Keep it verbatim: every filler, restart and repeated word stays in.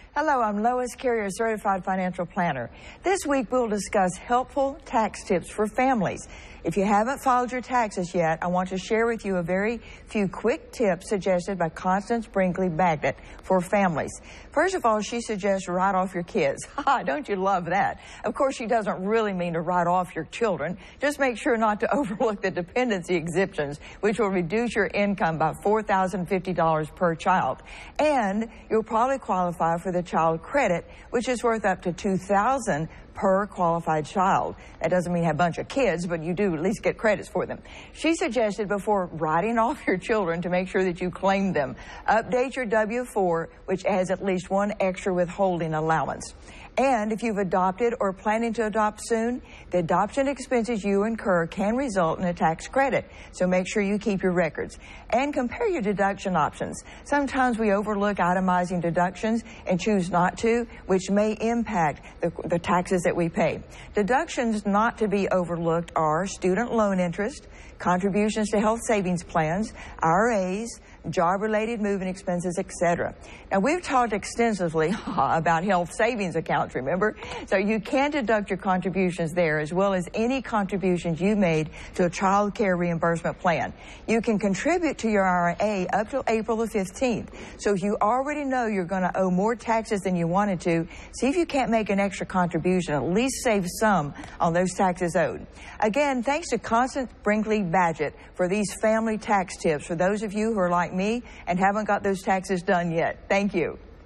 Hello, I'm Lois Carrier, Certified Financial Planner. This week we'll discuss helpful tax tips for families. If you haven't filed your taxes yet, I want to share with you a very few quick tips suggested by Constance Brinkley-Badgett for families. First of all, she suggests write off your kids. Ha, don't you love that? Of course, she doesn't really mean to write off your children. Just make sure not to overlook the dependency exemptions, which will reduce your income by four thousand fifty dollars per child. And you'll probably qualify for the child credit, which is worth up to two thousand dollars per qualified child. That doesn't mean you have a bunch of kids, but you do at least get credits for them. She suggested before writing off your children to make sure that you claim them, update your W four, which has at least one extra withholding allowance. And if you've adopted or planning to adopt soon, the adoption expenses you incur can result in a tax credit. So make sure you keep your records. And compare your deduction options. Sometimes we overlook itemizing deductions and choose not to, which may impact the, the taxes that we pay. Deductions not to be overlooked are student loan interest, contributions to health savings plans, I R As, job-related moving expenses, et cetera. Now, we've talked extensively about health savings accounts, remember? So you can deduct your contributions there as well as any contributions you made to a child care reimbursement plan. You can contribute to your I R A up till April the fifteenth. So if you already know you're going to owe more taxes than you wanted to, see if you can't make an extra contribution, at least save some on those taxes owed. Again, thanks to Constance Brinkley-Badgett for these family tax tips for those of you who are like me and haven't got those taxes done yet. Thank you.